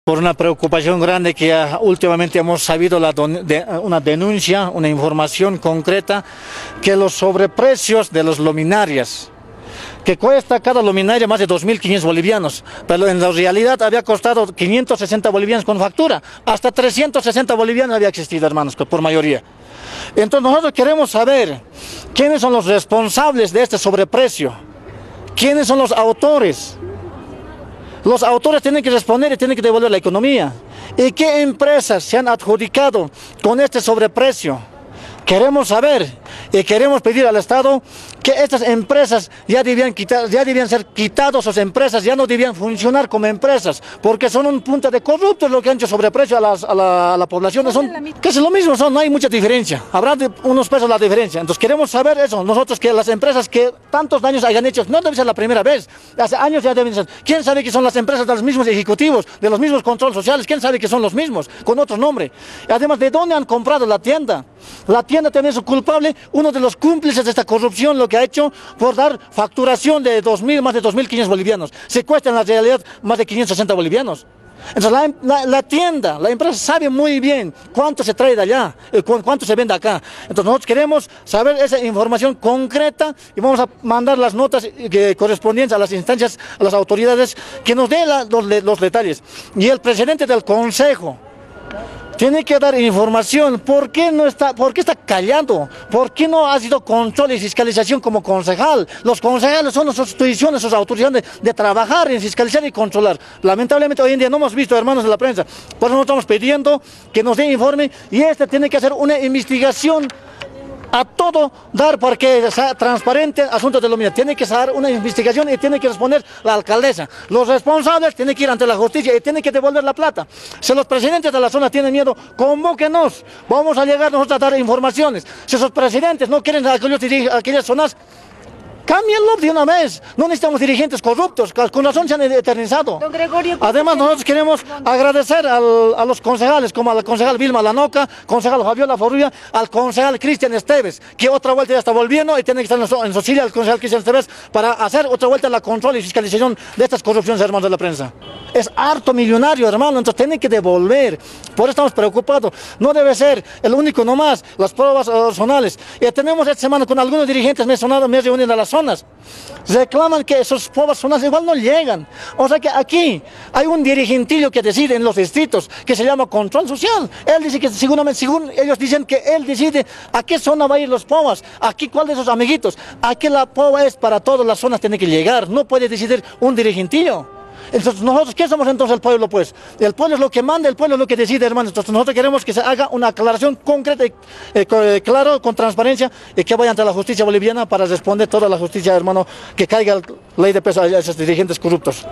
Por una preocupación grande que últimamente hemos sabido una denuncia, una información concreta, que los sobreprecios de las luminarias, que cuesta cada luminaria más de 2.500 bolivianos, pero en la realidad había costado 560 bolivianos con factura, hasta 360 bolivianos había existido, hermanos, por mayoría. Entonces nosotros queremos saber quiénes son los responsables de este sobreprecio, quiénes son los autores. Los autores tienen que responder y tienen que devolver la economía. ¿Y qué empresas se han adjudicado con este sobreprecio? Queremos saber y queremos pedir al Estado que estas empresas ya debían ser quitadas, sus empresas ya no debían funcionar como empresas, porque son un punto de corruptos lo que han hecho sobreprecio a la población. Que es lo mismo, no hay mucha diferencia, habrá unos pesos la diferencia. Entonces queremos saber eso, nosotros, que las empresas que tantos daños hayan hecho, no debe ser la primera vez, hace años ya deben ser. ¿Quién sabe que son las empresas de los mismos ejecutivos, de los mismos controles sociales? ¿Quién sabe que son los mismos, con otro nombre? Además, ¿de dónde han comprado la tienda? La tienda también es culpable, uno de los cómplices de esta corrupción, lo que ha hecho por dar facturación de más de 2.500 bolivianos. Se cuesta en la realidad más de 560 bolivianos. Entonces la tienda, la empresa sabe muy bien cuánto se trae de allá, cuánto se vende acá. Entonces nosotros queremos saber esa información concreta y vamos a mandar las notas correspondientes a las instancias, a las autoridades, que nos den los detalles. Y el presidente del Consejo tiene que dar información. ¿Por qué está callado? ¿Por qué no ha sido control y fiscalización como concejal? Los concejales son sus instituciones, sus autoridades de trabajar en fiscalizar y controlar. Lamentablemente hoy en día no hemos visto, hermanos de la prensa. Por eso estamos pidiendo que nos den informe, y tiene que hacer una investigación a todo dar, porque sea transparente asuntos de luminaria. Tiene que hacer una investigación y tiene que responder la alcaldesa. Los responsables tienen que ir ante la justicia y tienen que devolver la plata. Si los presidentes de la zona tienen miedo, convóquenos. Vamos a llegar nosotros a dar informaciones. Si esos presidentes no quieren aquellas zonas, cámbienlo de una vez. No necesitamos dirigentes corruptos, con razón se han eternizado. Don Gregorio, además, nosotros queremos agradecer a los concejales, como a la concejal Vilma Lanoca, concejal Fabiola Forrubia, al concejal Cristian Esteves, que otra vuelta ya está volviendo y tiene que estar en Socilia, el concejal Cristian Esteves, para hacer otra vuelta la control y fiscalización de estas corrupciones, hermanos de la prensa. Es harto millonario, hermano, entonces tienen que devolver. Por eso estamos preocupados. No debe ser el único nomás, las pruebas zonales. Y tenemos esta semana con algunos dirigentes, me he reunido en las zonas, reclaman que esos pruebas zonales igual no llegan. O sea que aquí hay un dirigentillo que decide en los distritos, que se llama control social. Él dice que seguramente, según ellos dicen, que él decide a qué zona va a ir los POAs, aquí cuál de esos amiguitos. Aquí la POA es para todas las zonas, tiene que llegar, no puede decidir un dirigentillo. Entonces nosotros, ¿qué somos entonces el pueblo? Pues el pueblo es lo que manda, el pueblo es lo que decide, hermanos. Entonces nosotros queremos que se haga una aclaración concreta, claro, con transparencia, y que vaya ante la justicia boliviana para responder toda la justicia, hermano, que caiga ley de peso a esos dirigentes corruptos.